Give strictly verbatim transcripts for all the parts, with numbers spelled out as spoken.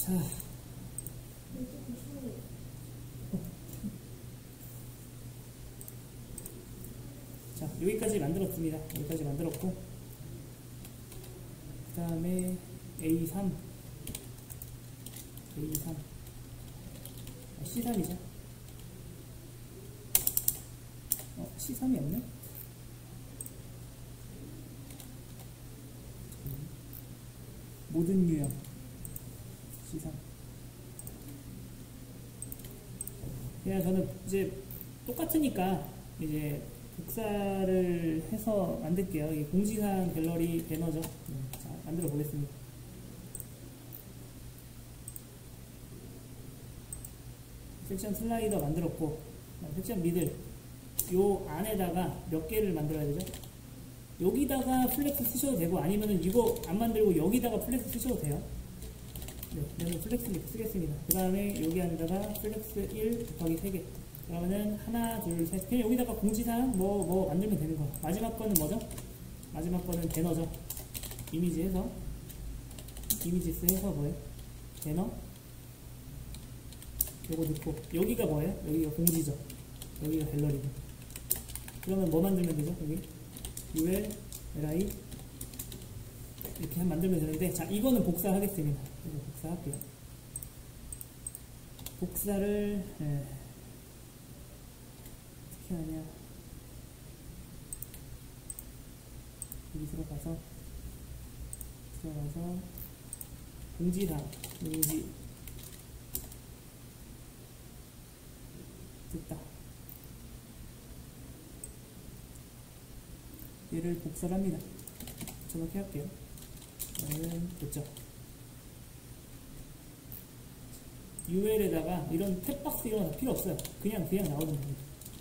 자, 자 여기까지 만들었습니다. 여기까지 만들었고, 그 다음에 에이 삼, 에이 삼, 아, 씨 삼이죠. 어, 씨 삼이 없네? 모든 유형 씨 삼. 그냥 저는 이제 똑같으니까 이제 복사를 해서 만들게요. 이 공지사항 갤러리 배너죠. 네, 자, 만들어 보겠습니다. 섹션 슬라이더 만들었고, 섹션 미들 요 안에다가 몇 개를 만들어야 되죠? 여기다가 플렉스 쓰셔도 되고, 아니면은 이거 안 만들고 여기다가 플렉스 쓰셔도 돼요. 네, 저는 플렉스 쓰겠습니다. 그 다음에 여기 안에다가 플렉스 일 곱하기 세 개. 그러면은 하나, 둘, 셋. 그냥 여기다가 공지사항 뭐, 뭐 만들면 되는 거야. 마지막 거는 뭐죠? 마지막 거는 배너죠. 이미지 해서, 이미지스 해서 뭐예요? 배너. 요거 넣고, 여기가 뭐예요? 여기가 공지죠. 여기가 갤러리고. 그러면 뭐 만들면 되죠? 여기 ul, li 이렇게 한 만들면 되는데, 자, 이거는 복사하겠습니다. 이거 복사할게요. 복사를 예. 어떻게 하냐, 여기 들어가서 들어가서 공지사항, 공지 됐다. 얘를 복사를 합니다. 저렇게 할게요. 그러면 됐죠. 유엘에다가 이런 탭박스 이런 거 필요 없어요. 그냥 그냥 나오는 겁니다.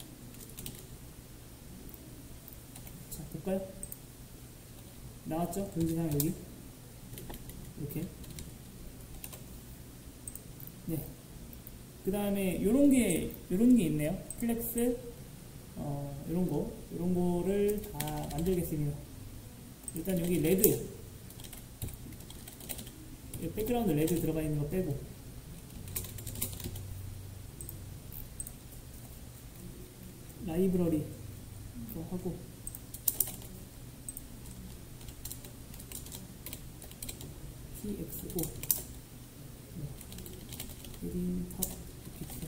자, 볼까요? 나왔죠? 공지사항 여기 이렇게. 네. 그 다음에 요런 게 요런 게 있네요. 플렉스 어 요런 거 요런 거를 다 만들겠습니다. 일단 여기 레드, 백그라운드 레드 들어가 있는 거 빼고, 라이브러리 이거 하고, 티엑스오 헤딩 탑 픽셀.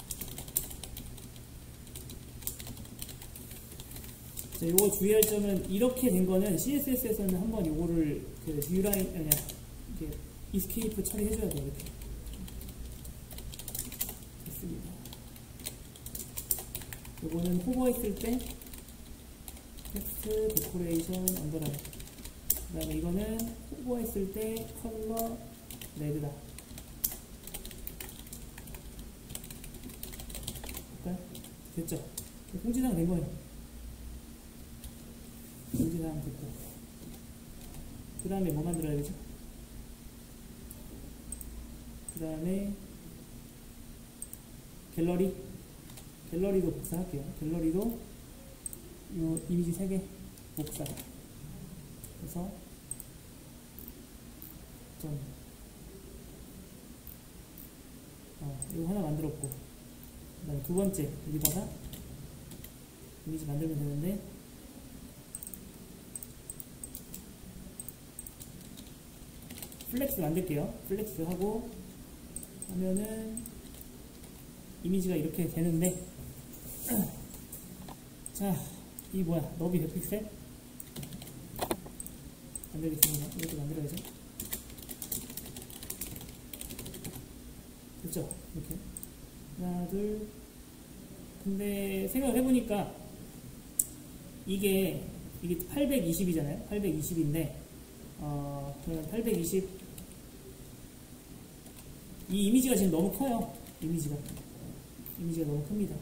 자, 요거 주의할 점은, 이렇게 된 거는 씨에스에스에서는 한번 요거를 그 뉴라인 아니야 이게 이스케이프 처리해줘야 돼요. 이렇게 됐습니다. 요거는 호버했을 때 텍스트 데코레이션 언더라인, 그 다음에 이거는 호버했을 때 컬러 레드다. 볼까요? 됐죠? 공지사항 된 거예요. 공지사항 됐고, 그 다음에 뭐 만들어야 되죠? 그 다음에 갤러리, 갤러리도 복사할게요. 갤러리도 요 이미지 세 개 복사 그래서 좀 어, 이거 하나 만들었고, 그 다음에 두 번째 여기다가 이미지 만들면 되는데, 플렉스 만들게요. 플렉스 하고 하면은 이미지가 이렇게 되는데, 자, 이 뭐야, 너비 백 픽셀 만들겠습니다. 이것도 만들어야죠. 됐죠? 이렇게 하나 둘. 근데 생각을 해보니까 이게 이게 팔백이십이잖아요. 팔백이십인데 어 그러면 팔백이십, 이 이미지가 지금 너무 커요. 이미지가 이미지가 너무 큽니다.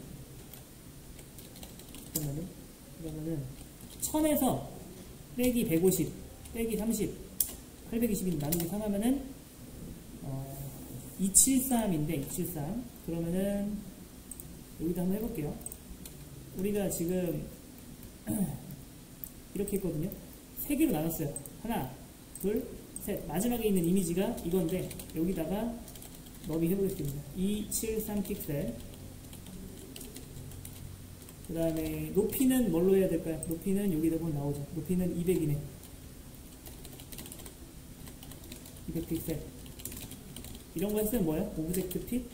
그러면은 그러면은 천에서 빼기 백오십 빼기 삼십, 팔백이십인 나누기 삼 하면은 어, 이백칠십삼인데 이백칠십삼. 그러면은 여기다 한번 해볼게요. 우리가 지금 이렇게 했거든요. 세 개로 나눴어요. 하나, 둘, 셋. 마지막에 있는 이미지가 이건데 여기다가 너비 해보겠습니다. 이백칠십삼 픽셀. 그 다음에 높이는 뭘로 해야 될까요? 높이는 여기다 보면 나오죠. 높이는 이백이네. 이백 픽셀. 이런 거 했으면 뭐예요? 오브젝트 핏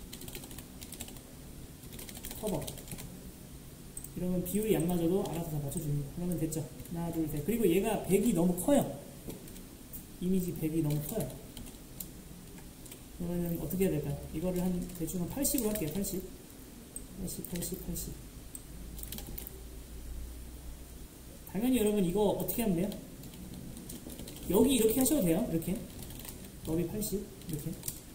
커버. 이러면 비율이 안 맞아도 알아서 다 맞춰줍니다. 그러면 됐죠. 하나, 둘, 셋. 그리고 얘가 백이 너무 커요. 이미지 백이 너무 커요. 그러면 어떻게 해야 될까요? 이거를 한 대충 한 팔십으로 할게요. 팔십. 팔십, 팔십, 팔십. 당연히 여러분 이거 어떻게 하면 돼요? 여기 이렇게 하셔도 돼요. 이렇게. 너비 팔십. 이렇게.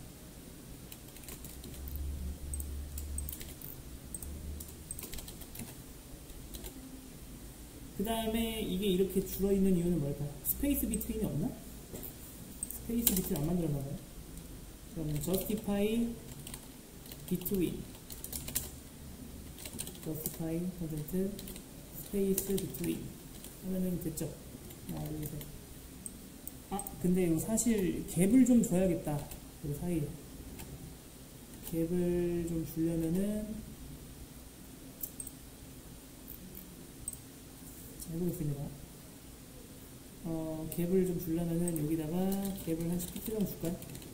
그 다음에 이게 이렇게 줄어있는 이유는 뭘까요? 스페이스 비트윈이 없나? 스페이스 비트윈 안 만들었나봐요. 그러면 justify between justify 퍼센트 space between 하면은 됐죠. 하나, 둘, 셋. 아 근데 이거 사실 갭을 좀 줘야겠다. 그 사이에 갭을 좀 주려면은 해보겠습니다. 어, 갭을 좀 주려면은 여기다가 갭을 한 십 픽셀 정도 줄까요?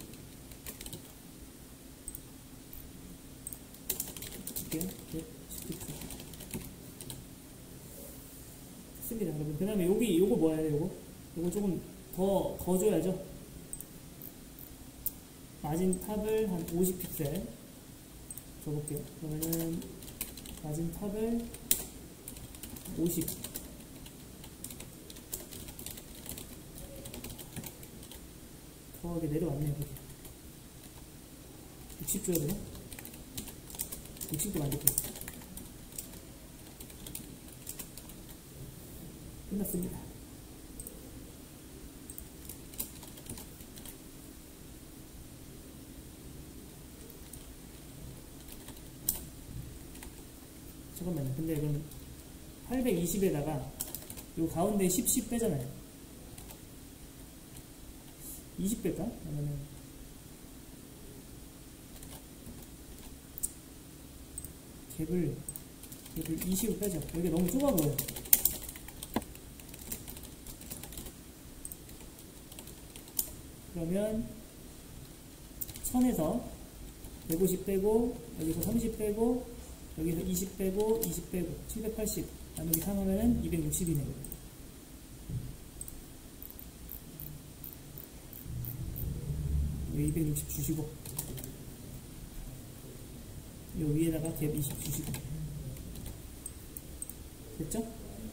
줄게요. 갭 십 픽셀. 됐습니다, 여러분. 그 다음에 여기, 요거 뭐예요, 요거? 요거 조금 더, 더 줘야죠. 마진 탑을 한 오십 픽셀 줘볼게요. 그러면은 마진 탑을 오십. 더하게 내려왔네요. 육십 줘야 되나? 육십도 만들게요. 끝났습니다. 잠깐만요. 근데 이건 팔백이십에다가 요 가운데 십, 십 빼잖아요. 이십 뺄까? 그러면은 갭을 갭을 이십으로 빼죠. 여기 너무 좁아 보여요. 그러면 천에서 백오십 빼고 여기서 삼십 빼고 여기서 이십 빼고 이십 빼고 칠백팔십 나누기 삼 하면은 이백육십이네요. 이백육십 주시고 요 위에다가 갭 이십 주시고 됐죠?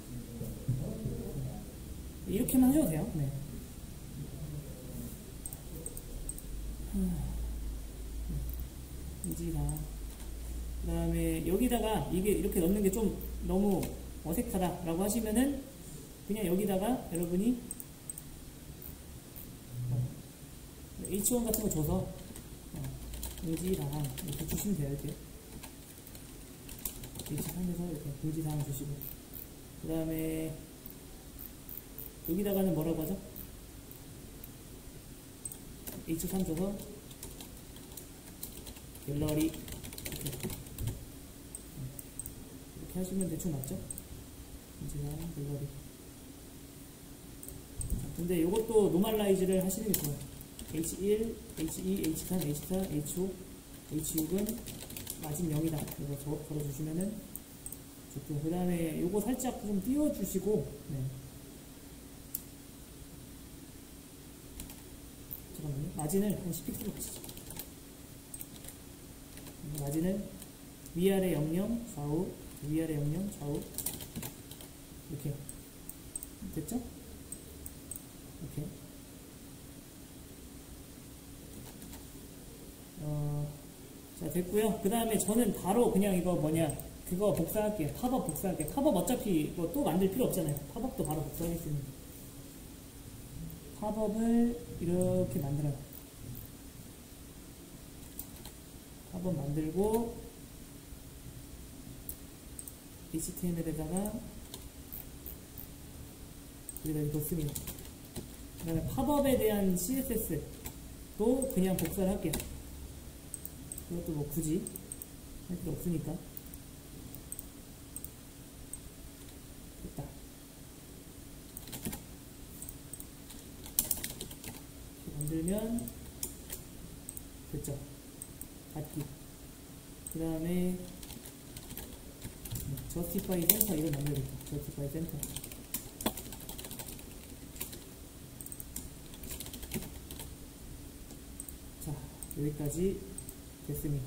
이렇게만 하셔도 돼요. 네. 인지다. 그 다음에 여기다가 이게 이렇게 넣는 게 좀 너무 어색하다 라고 하시면은 그냥 여기다가 여러분이 에이치 원 같은 거 줘서 어, 공지사항 이렇게 주시면 돼요. 이렇게 에이치 삼에서 이렇게 공지사항 주시고 그 다음에 여기다가는 뭐라고 하죠? 에이치 삼 줘서 갤러리 이렇게, 이렇게 하시면 대충 맞죠? 공지사항 갤러리. 근데 이것도 노멀라이즈를 하시는 게 좋아요. 에이치 일, 에이치 이, 에이치 삼, 에이치 사, 에이치 오, 에이치 육은 마진 영이다. 이거 걸어주시면은 좋고, 그 다음에 요거 살짝 좀 띄워주시고, 네. 잠깐만요. 마진을 한 십 픽셀로 가시죠. 마진을 위아래 영영, 좌우, 위아래 영영, 좌우. 이렇게. 됐죠? 이렇게. 어, 자, 됐고요. 그 다음에 저는 바로 그냥 이거 뭐냐, 그거 복사할게요. 팝업 복사할게요. 팝업 어차피 뭐 또 만들 필요 없잖아요. 팝업도 바로 복사하겠습니다. 팝업을 이렇게 만들어요. 팝업 만들고 에이치티엠엘에다가 여기다 이거 씁니다. 그 다음에 팝업에 대한 씨에스에스도 그냥 복사를 할게요. 이것도 뭐 굳이 할 필요 없으니까. 됐다. 만들면 됐죠. 닫기. 그 다음에 justify center 이걸 만들겠다. justify center. 자, 여기까지 됐습니다.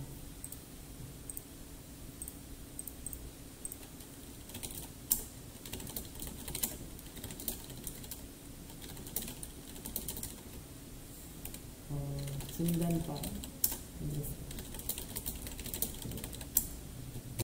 어, 중단바 만들었습니다.